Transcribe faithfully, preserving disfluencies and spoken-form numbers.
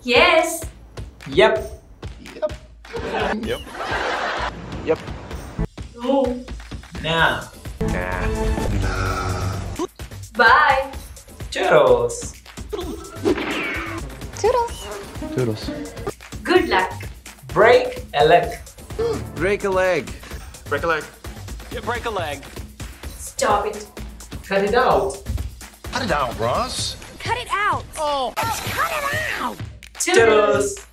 Yes. Yep. Yep. Yep. Yep. No. Nah. Nah. Bye. Toodles. Toodles. Toodles. Good luck. Break a leg. Break a leg. Break a leg. Yeah, break a leg. Stop it. Cut it out. Cut it out, Ross. Cut it out. Oh. Cut it out. Toodles.